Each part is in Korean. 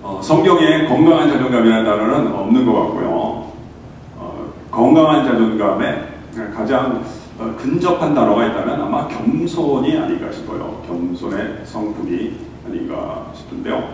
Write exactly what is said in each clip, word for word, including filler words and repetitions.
어, 성경에 건강한 자존감이라는 단어는 없는 것 같고요. 어, 건강한 자존감에 가장 어, 근접한 단어가 있다면 아마 겸손이 아닌가 싶어요. 겸손의 성품이 아닌가 싶은데요.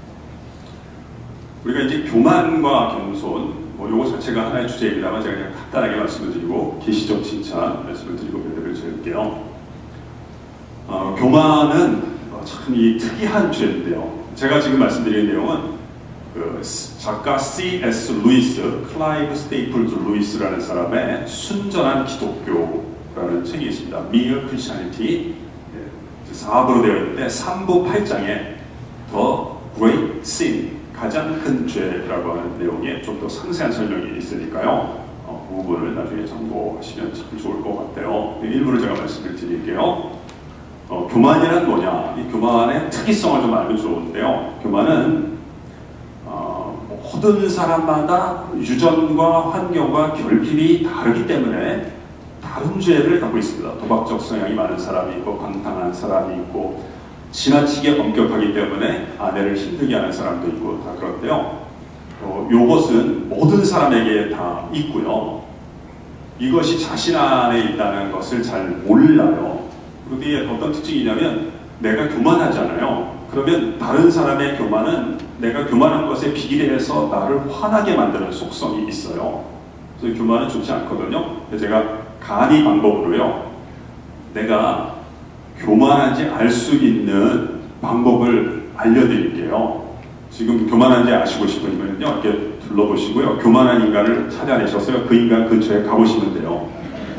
우리가 이제 교만과 겸손, 뭐 요거 자체가 하나의 주제입니다만 제가 그냥 간단하게 말씀을 드리고 계시적 칭찬 말씀을 드리고 배려를 드릴게요. 어, 교만은 참 이 특이한 죄인데요. 제가 지금 말씀드리는 내용은 그 작가 씨 에스 루이스, 클라이브 스테이플즈 루이스라는 사람의 순전한 기독교라는 책이 있습니다. Mere Christianity 사 부로 되어 있는데 삼 부 팔 장에 The Great Sin, 가장 큰 죄라고 하는 내용에 좀 더 상세한 설명이 있으니까요. 어, 그 부분을 나중에 참고하시면 참 좋을 것 같아요. 일부를 제가 말씀을 드릴게요. 어, 교만이란 뭐냐? 이 교만의 특이성을 좀 알면 좋은데요. 교만은 어, 모든 사람마다 유전과 환경과 결핍이 다르기 때문에 다른 죄를 갖고 있습니다. 도박적 성향이 많은 사람이 있고 방탕한 사람이 있고 지나치게 엄격하기 때문에 아내를 힘들게 하는 사람도 있고 다 그런데요. 어, 이것은 모든 사람에게 다 있고요. 이것이 자신 안에 있다는 것을 잘 몰라요. 그런데 어떤 특징이냐면 내가 교만하잖아요. 그러면 다른 사람의 교만은 내가 교만한 것에 비례해서 나를 화나게 만드는 속성이 있어요. 그래서 교만은 좋지 않거든요. 제가 간이 방법으로요. 내가 교만한지 알 수 있는 방법을 알려드릴게요. 지금 교만한지 아시고 싶으면요. 이렇게 둘러보시고요. 교만한 인간을 찾아내셔서 그 인간 근처에 가보시면 돼요.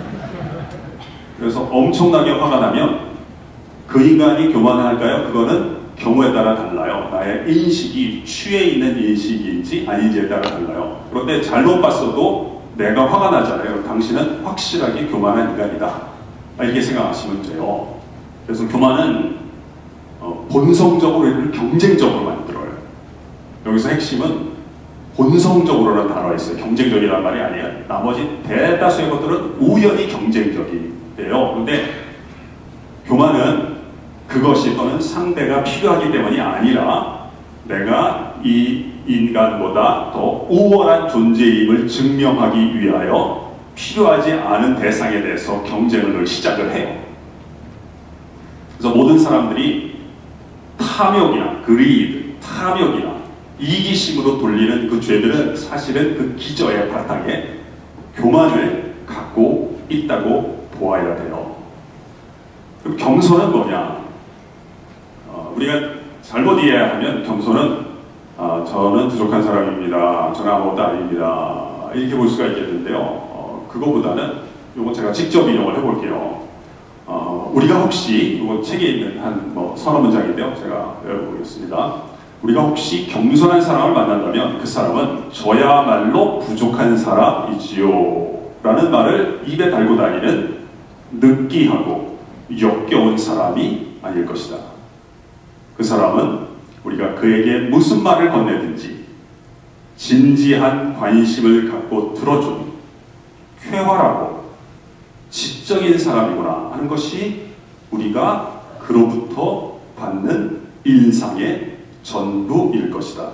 그래서 엄청나게 화가 나면 그 인간이 교만할까요? 그거는 경우에 따라 달라요. 나의 인식이 취해 있는 인식인지 아닌지에 따라 달라요. 그런데 잘못 봤어도 내가 화가 나잖아요. 그럼 당신은 확실하게 교만한 인간이다. 이렇게 생각하시면 돼요. 그래서 교만은 어, 본성적으로 이를 경쟁적으로 만들어요. 여기서 핵심은 본성적으로라는 단어가 있어요. 경쟁적이라는 말이 아니에요. 나머지 대다수의 것들은 우연히 경쟁적이에요. 그런데 교만은 그것이 또는 상대가 필요하기 때문이 아니라 내가 이 인간보다 더 우월한 존재임을 증명하기 위하여 필요하지 않은 대상에 대해서 경쟁을 시작을 해요. 그래서 모든 사람들이 탐욕이나 그리드, 탐욕이나 이기심으로 돌리는 그 죄들은 사실은 그 기저의 바탕에 교만을 갖고 있다고 보아야 돼요. 그럼 겸손은 뭐냐? 어, 우리가 잘못 이해하면 겸손은 어, 저는 부족한 사람입니다. 저는 아무것도 아닙니다. 이렇게 볼 수가 있겠는데요. 어, 그거보다는 이거 제가 직접 인용을 해볼게요. 어, 우리가 혹시 이거 책에 있는 한 뭐 서너 문장인데요. 제가 외워보겠습니다. 우리가 혹시 겸손한 사람을 만난다면 그 사람은 저야말로 부족한 사람이지요 라는 말을 입에 달고 다니는 느끼하고 역겨운 사람이 아닐 것이다. 그 사람은 우리가 그에게 무슨 말을 건네든지 진지한 관심을 갖고 들어준 쾌활하고 지적인 사람이구나 하는 것이 우리가 그로부터 받는 인상의 전부일 것이다.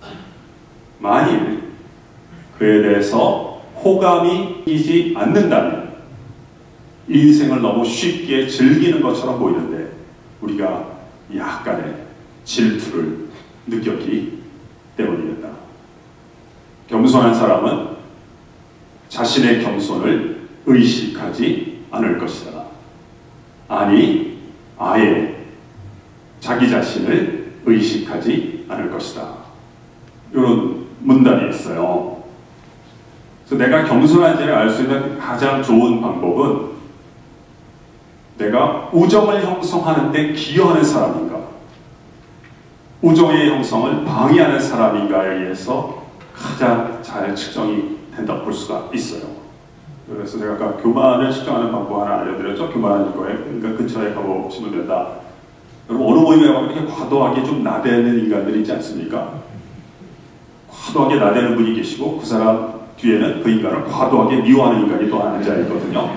만일 그에 대해서 호감이 끼지 않는다면 인생을 너무 쉽게 즐기는 것처럼 보이는데 우리가 약간의 질투를 느꼈기 때문이었다. 겸손한 사람은 자신의 겸손을 의식하지 않을 것이다. 아니, 아예 자기 자신을 의식하지 않을 것이다. 이런 문단이 있어요. 그래서 내가 겸손한지를 알 수 있는 가장 좋은 방법은 내가 우정을 형성하는 데 기여하는 사람인가, 우정의 형성을 방해하는 사람인가에 의해서 가장 잘 측정이 된다고 볼 수가 있어요. 그래서 제가 아까 교만을 측정하는 방법 하나 알려드렸죠. 교만한 거에 그러니까 근처에 가보시면 된다. 여러분 어느 모임에 가면 이렇게 과도하게 좀 나대는 인간들이 있지 않습니까? 과도하게 나대는 분이 계시고 그 사람 뒤에는 그 인간을 과도하게 미워하는 인간이 또 앉아있거든요.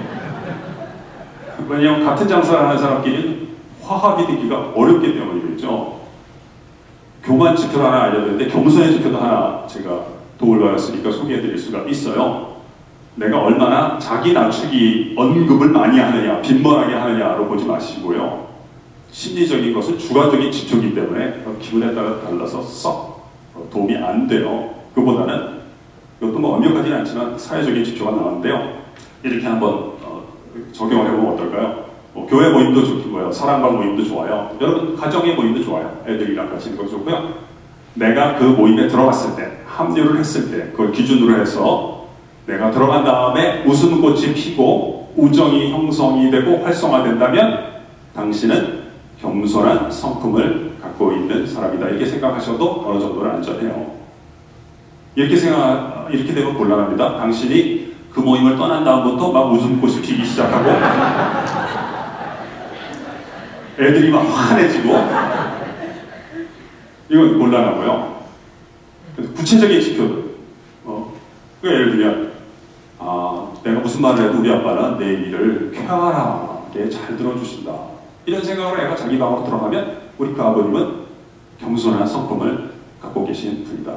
왜냐하면 같은 장사를 하는 사람끼리는 화합이 되기가 어렵기 때문이겠죠. 교만 지표를 하나 알려드렸는데 겸손의 지표도 하나 제가 도움을 받았으니까 소개해드릴 수가 있어요. 내가 얼마나 자기 낮추기 언급을 많이 하느냐, 빈번하게 하느냐로 보지 마시고요. 심리적인 것은 주관적인 지표이기 때문에 기분에 따라 달라서 썩 도움이 안 돼요. 그보다는 이것도 뭐 완벽하지는 않지만 사회적인 지표가 나왔는데요. 이렇게 한번 어, 적용을 해보면 어떨까요? 뭐 교회 모임도 좋고요. 사랑방 모임도 좋아요. 여러분 가정의 모임도 좋아요. 애들이랑 같이 있는 것도 좋고요. 내가 그 모임에 들어갔을 때, 합류를 했을 때 그걸 기준으로 해서 내가 들어간 다음에 웃음꽃이 피고 우정이 형성이 되고 활성화된다면 당신은 겸손한 성품을 갖고 있는 사람이다. 이렇게 생각하셔도 어느 정도는 안전해요. 이렇게 생각, 이렇게 되면 곤란합니다. 당신이 그 모임을 떠난 다음부터 막 웃음꽃이 피기 시작하고 애들이 막 환해지고 이건 곤란하고요. 그래서 구체적인 지표들. 어, 그러니까 예를 들면 아, 내가 무슨 말을 해도 우리 아빠는 내 얘기를 쾌활하게 잘 들어주신다. 이런 생각으로 애가 자기 방으로 들어가면 우리 그 아버님은 겸손한 성품을 갖고 계신 분이다.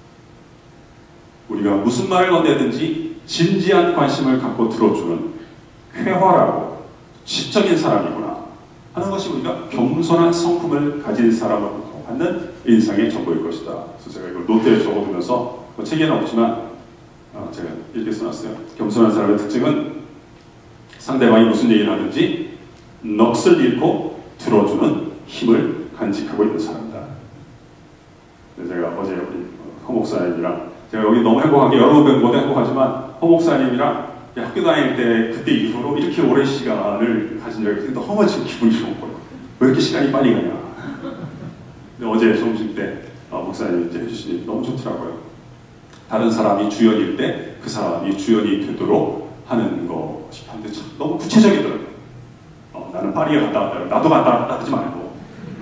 우리가 무슨 말을 건네든지 진지한 관심을 갖고 들어주는 쾌활하고 지적인 사람이구나 하는 것이 우리가 겸손한 성품을 가진 사람을 갖는 인상의 정보일 것이다. 그래서 제가 이걸 노트에 적어두면서 뭐 책에는 없지만 어, 제가 이렇게 써놨어요. 겸손한 사람의 특징은 상대방이 무슨 얘기를 하든지 넋을 잃고 들어주는 힘을 간직하고 있는 사람이다. 제가 어제 우리 허 목사님이랑 제가 여기 너무 행복하게 여러 번 모두 행복하지만 허 목사님이랑 학교 다닐 때 그때 이후로 이렇게 오랜 시간을 가진 적이 있는데 허무지금 기분이 좋은 거예요. 왜 이렇게 시간이 빨리 가냐. 근데 어제 점심 때 어, 목사님이 이제 해주시니 너무 좋더라고요. 다른 사람이 주연일 때 그 사람이 주연이 되도록 하는 것이 한데 참 너무 구체적이더라고요. 어, 나는 파리에 갔다 왔다. 나도 갔다 왔다 하지 말고.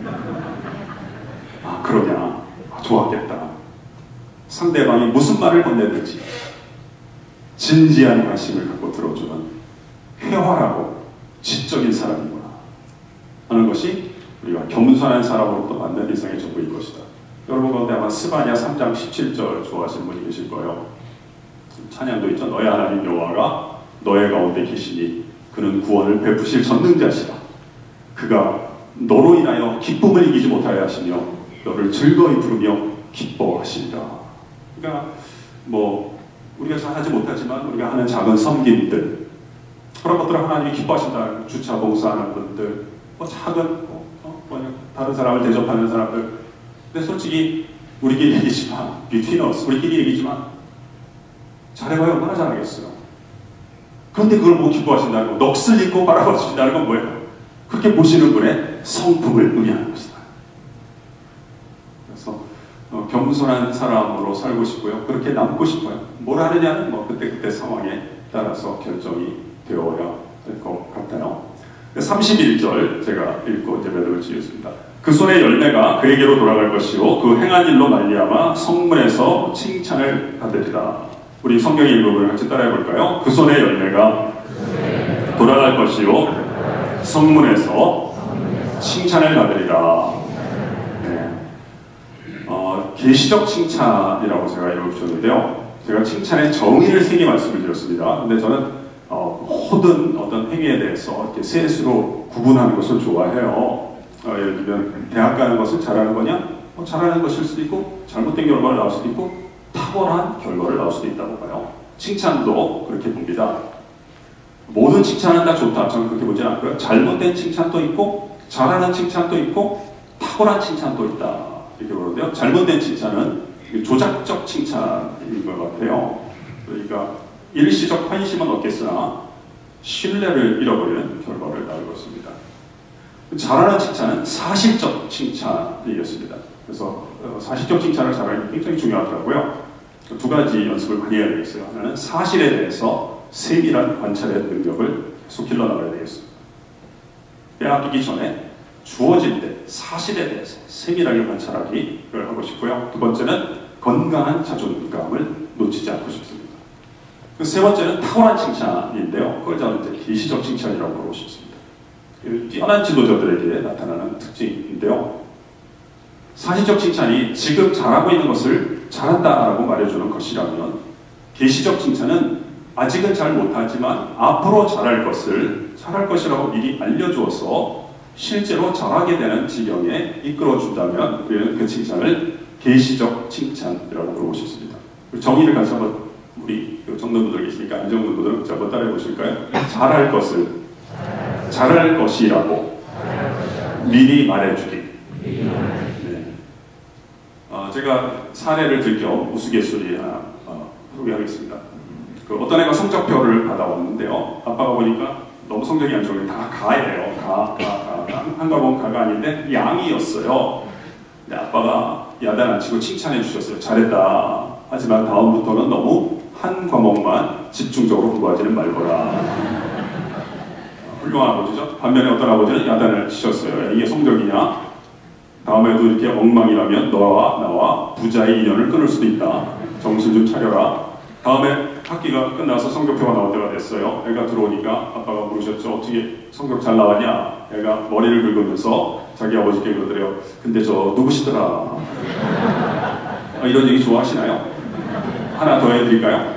아, 그러냐. 아, 좋았겠다. 상대방이 무슨 말을 건네든지 진지한 관심을 갖고 들어주는 쾌활하고 지적인 사람이구나 하는 것이 우리가 겸손한 사람으로부터 만난 이상의 전부일 것이다. 여러분 가운데 아마 스바냐 삼 장 십칠 절 좋아하시는 분이 계실 거예요. 찬양도 있죠. 너의 하나님 여호와가 너의 가운데 계시니 그는 구원을 베푸실 전능자시다. 그가 너로 인하여 기쁨을 이기지 못하여 하시며 너를 즐거이 부르며 기뻐하시리라. 그러니까 뭐 우리가 잘 하지 못하지만 우리가 하는 작은 섬김들 그런 것들을 하나님이 기뻐하신다. 주차 봉사하는 분들 뭐 작은 뭐, 어, 뭐 다른 사람을 대접하는 사람들. 근데 솔직히 우리끼리 얘기지만 between us 우리끼리 얘기지만 잘해봐야 얼마나 잘하겠어요. 그런데 그걸 보고 기뻐하신다는 거, 넋을 잃고 바라봐 주신다는 건 뭐예요? 그렇게 보시는 분의 성품을 의미하는 것이다. 그래서 어, 겸손한 사람으로 살고 싶고요. 그렇게 남고 싶어요. 뭘 하느냐는 뭐 그때그때 상황에 따라서 결정이 되어야 될 것 같아요. 삼십일 절 제가 읽고 이제 매듭을 지었습니다. 그 손의 열매가 그에게로 돌아갈 것이요 그 행한 일로 말미암아 성문에서 칭찬을 받으리라. 우리 성경의 일부분을 같이 따라해 볼까요? 그 손의 열매가 돌아갈 것이요 성문에서 칭찬을 받으리라. 네. 어, 계시적 칭찬이라고 제가 읽어주셨는데요. 제가 칭찬의 정의를 세 개 말씀을 드렸습니다. 근데 저는 어, 모든 어떤 행위에 대해서 이렇게 셋으로 구분하는 것을 좋아해요. 어, 예를 들면 대학 가는 것을 잘하는 거냐? 어, 잘하는 것일 수도 있고 잘못된 결과를 나올 수도 있고 탁월한 결과를 나올 수도 있다고 봐요. 칭찬도 그렇게 봅니다. 모든 칭찬은 다 좋다. 저는 그렇게 보지 않고요. 잘못된 칭찬도 있고 잘하는 칭찬도 있고 탁월한 칭찬도 있다. 이렇게 보는데요. 잘못된 칭찬은 조작적 칭찬인 것 같아요. 그러니까 일시적 환심은 얻겠으나 신뢰를 잃어버리는 결과를 낳을 것입니다. 잘하는 칭찬은 사실적 칭찬이었습니다. 그래서 사실적 칭찬을 잘하는 게 굉장히 중요하더라고요. 두 가지 연습을 많이 해야 되겠어요. 하나는 사실에 대해서 세밀한 관찰의 능력을 계속 길러나가야 되겠습니다. 빼앗기기 전에 주어질 때 사실에 대해서 세밀하게 관찰하기를 하고 싶고요. 두 번째는 건강한 자존감을 놓치지 않고 싶습니다. 그 세 번째는 탁월한 칭찬인데요. 그걸 저는 이제 계시적 칭찬이라고 부르고 싶습니다. 뛰어난 지도자들에게 나타나는 특징인데요. 사실적 칭찬이 지금 잘하고 있는 것을 잘한다라고 말해주는 것이라면, 계시적 칭찬은 아직은 잘 못하지만 앞으로 잘할 것을 잘할 것이라고 미리 알려주어서 실제로 잘하게 되는 지경에 이끌어준다면 우리는 그 칭찬을 계시적 칭찬이라고 부르고 싶습니다. 정의를 같이 한번, 우리 정도분들 계시니까 안정분들은 한번 따라해 보실까요? 잘할 것을 잘할 것이라고 미리 말해주기. 네. 어, 제가 사례를 들 겸 우스갯소리 하나 어, 소개하겠습니다. 그 어떤 애가 성적표를 받아왔는데요. 아빠가 보니까 너무 성적이 안 좋으면 다 가예요. 가, 가, 가, 가. 한가 보면 가가 아닌데 양이었어요. 근데 아빠가 야단 안 치고 칭찬해 주셨어요. 잘했다. 하지만 다음부터는 너무 한 과목만 집중적으로 공부하지는 말거라. 훌륭한 아버지죠. 반면에 어떤 아버지는 야단을 치셨어요. 이게 성적이냐? 다음에도 이렇게 엉망이라면 너와 나와 부자의 인연을 끊을 수도 있다. 정신 좀 차려라. 다음에 학기가 끝나서 성적표가 나올 때가 됐어요. 애가 들어오니까 아빠가 물으셨죠. 어떻게 성적 잘 나왔냐? 애가 머리를 긁으면서 자기 아버지께 그러더래요. 근데 저 누구시더라? 아, 이런 얘기 좋아하시나요? 하나 더 해드릴까요?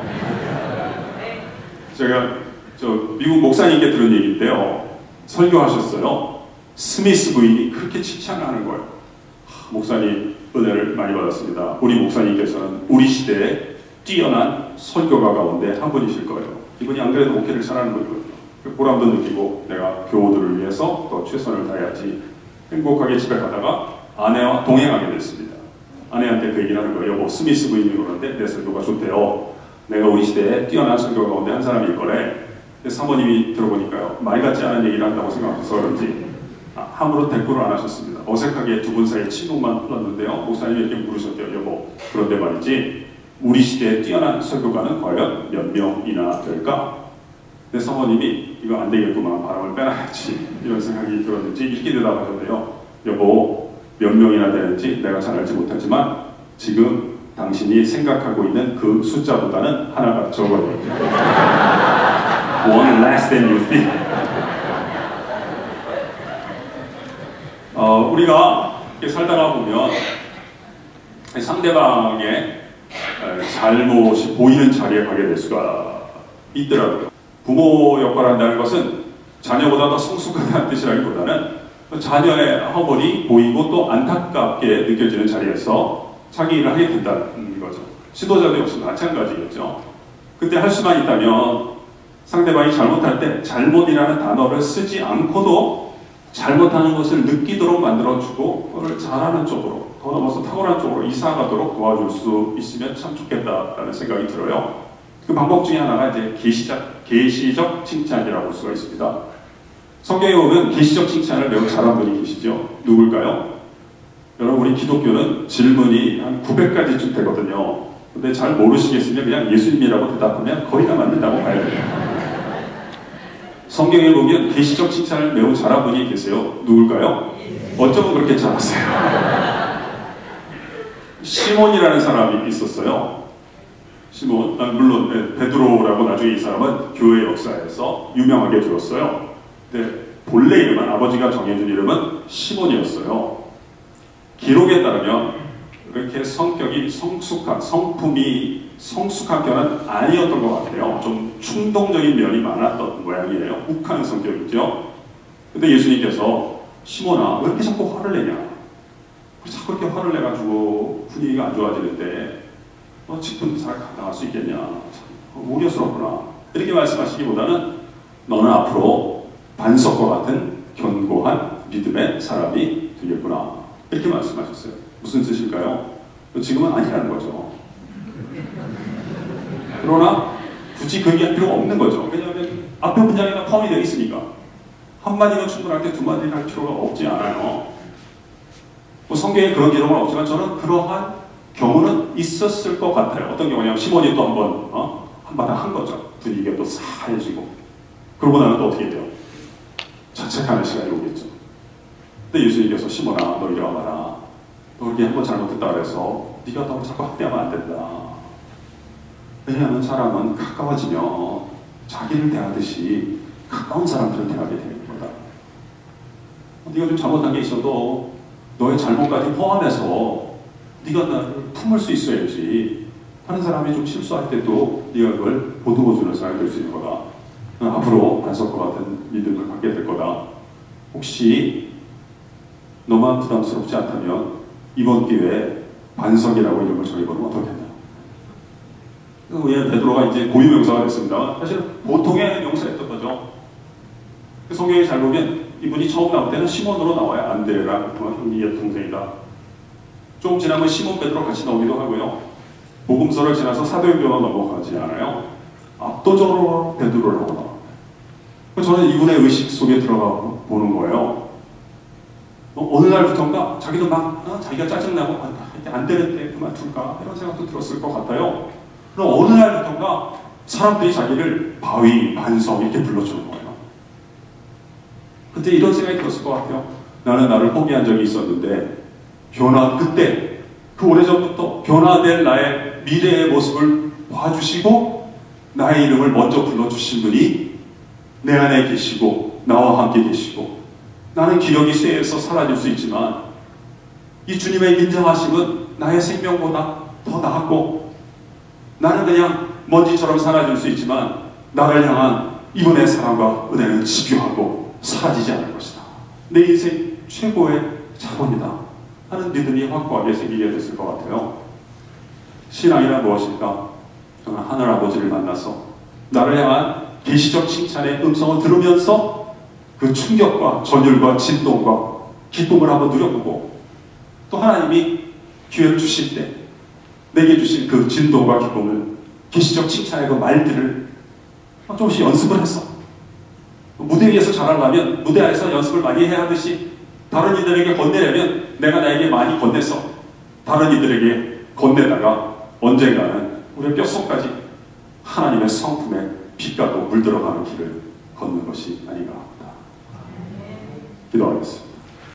제가 저 미국 목사님께 들은 얘기인데요. 설교하셨어요. 스미스 부인이 그렇게 칭찬을 하는 거예요. 하, 목사님 은혜를 많이 받았습니다. 우리 목사님께서는 우리 시대에 뛰어난 설교가 가운데 한 분이실 거예요. 이분이 안 그래도 목회를 잘하는 분이거든요. 보람도 느끼고 내가 교우들을 위해서 더 최선을 다해야지. 행복하게 집에 가다가 아내와 동행하게 됐습니다. 아내한테 그 얘기를 하는 거예요. 여보, 스미스 부인이 그러는데 내 설교가 좋대요. 내가 우리 시대에 뛰어난 설교 가운데 한 사람일 거래. 사모님이 들어보니까요. 말 같지 않은 얘기를 한다고 생각해서 그런지 아, 아무런 대꾸를 안 하셨습니다. 어색하게 두 분 사이에 침묵만 흘렀는데요. 목사님이 이렇게 물으셨대요. 여보, 그런데 말이지 우리 시대에 뛰어난 설교가는 과연 몇 명이나 될까? 내 사모님이 이거 안 되겠구만, 바람을 빼놔야지 이런 생각이 들었는지 이렇게 대답하셨네요. 여보, 몇 명이나 되는지 내가 잘 알지 못하지만 지금 당신이 생각하고 있는 그 숫자보다는 하나가 적어요. One less than you think. 어, 우리가 이렇게 살다가 보면 상대방의 잘못이 보이는 자리에 가게 될 수가 있더라고요. 부모 역할을 한다는 것은 자녀보다 더 성숙하다는 뜻이라기보다는 자녀의 허물이 보이고 또 안타깝게 느껴지는 자리에서 자기 일을 하게 된다는 거죠. 지도자도 역시 마찬가지겠죠. 그때 할 수만 있다면 상대방이 잘못할 때 잘못이라는 단어를 쓰지 않고도 잘못하는 것을 느끼도록 만들어주고 그걸 잘하는 쪽으로, 더 넘어서 탁월한 쪽으로 이사가도록 도와줄 수 있으면 참 좋겠다라는 생각이 들어요. 그 방법 중에 하나가 이제 계시적, 계시적 칭찬이라고 볼 수가 있습니다. 성경에 보면 계시적 칭찬을 매우 잘한 분이 계시죠. 누굴까요? 여러분, 우리 기독교는 질문이 한 구백 가지쯤 되거든요. 근데 잘 모르시겠으면 그냥 예수님이라고 대답하면 거의 다 맞는다고 봐야 돼요. 성경에 보면 계시적 칭찬을 매우 잘한 분이 계세요. 누굴까요? 어쩌면 그렇게 잘하세요? 시몬이라는 사람이 있었어요. 시몬, 아, 물론 네, 베드로라고 나중에 이 사람은 교회 역사에서 유명하게 되었어요. 근데 본래 이름은, 아버지가 정해준 이름은 시몬이었어요. 기록에 따르면 그렇게 성격이 성숙한, 성품이 성숙한 편은 아니었던 것 같아요. 좀 충동적인 면이 많았던 모양이에요. 욱하는 성격이죠. 근데 예수님께서 시몬아, 왜 이렇게 자꾸 화를 내냐? 왜 자꾸 이렇게 화를 내가지고 분위기가 안 좋아지는데 너 직분 당할 수 있겠냐? 참 우려스럽구나. 이렇게 말씀하시기보다는 너는 앞으로 반석과 같은 견고한 믿음의 사람이 되겠구나. 이렇게 말씀하셨어요. 무슨 뜻일까요? 지금은 아니라는 거죠. 그러나 굳이 그 얘기할 필요가 없는 거죠. 왜냐하면 앞에 문장에다 포함이 되어 있으니까. 한마디가 충분할 때 두 마디를 할 필요가 없지 않아요. 뭐 성경에 그런 기록은 없지만 저는 그러한 경우는 있었을 것 같아요. 어떤 경우냐면 시몬이 또 한번 어? 한바탕 한 거죠. 분위기가 또 싸해지고. 그러고 나면 또 어떻게 돼요? 자책하는 시간이 오겠죠. 근데 예수님께서 시몬아, 너 이리 와봐라. 너 이렇게 한번 잘못했다 그래서 네가 너무 자꾸 학대하면 안 된다. 왜냐하면 사람은 가까워지면 자기를 대하듯이 가까운 사람들을 대하게 되는 거다. 네가 좀 잘못한 게 있어도 너의 잘못까지 포함해서 네가 나를 품을 수 있어야지. 다른 사람이 좀 실수할 때도 네가 그걸 보듬어주는 사람이 될 수 있는 거다. 앞으로 반석과 같은 믿음을 갖게 될 거다. 혹시 너만 부담스럽지 않다면 이번 기회에 반석이라고 이름을 정해보면 어떻겠냐. 왜 베드로가 이제 고유명사가 됐습니다. 사실 보통의 명사였던 거죠. 성경에 잘 보면 이분이 처음 나올 때는 시몬으로 나와요. 안드레라, 형님의 동생이다. 좀 지나면 시몬 베드로 같이 나오기도 하고요. 복음서를 지나서 사도행전으로 넘어가지 않아요. 압도적으로 베드로라고 나옵니다. 저는 이분의 의식 속에 들어가 보는 거예요. 어, 어느 날부터인가 자기도 막 어, 자기가 짜증나고 아, 안 되는데 그만둘까 이런 생각도 들었을 것 같아요. 그럼 어느 날부터인가 사람들이 자기를 바위, 반석 이렇게 불러주는 거예요. 그때 이런 생각이 들었을 것 같아요. 나는 나를 포기한 적이 있었는데 변화 그때 그 오래전부터 변화될 나의 미래의 모습을 봐주시고 나의 이름을 먼저 불러주신 분이 내 안에 계시고 나와 함께 계시고 나는 기억이 쇠해서 사라질 수 있지만 이 주님의 인정하심은 나의 생명보다 더 나았고 나는 그냥 먼지처럼 사라질 수 있지만 나를 향한 이분의 사랑과 은혜는 집요하고 사라지지 않을 것이다. 내 인생 최고의 자본이다 하는 믿음이 확고하게 생기게 됐을 것 같아요. 신앙이란 무엇일까? 저는 하늘아버지를 만나서 나를 향한 계시적 칭찬의 음성을 들으면서 그 충격과 전율과 진동과 기쁨을 한번 누려보고 또 하나님이 기회를 주실 때 내게 주신 그 진동과 기쁨을 계시적 칭찬의 그 말들을 조금씩 연습을 했어. 무대 위에서 잘하려면 무대 안에서 연습을 많이 해야 하듯이 다른 이들에게 건네려면 내가 나에게 많이 건넸어. 다른 이들에게 건네다가 언젠가는 우리의 뼛속까지 하나님의 성품에 빛가도 물들어가는 길을 걷는 것이 아닌가 합니다. 기도하겠습니다.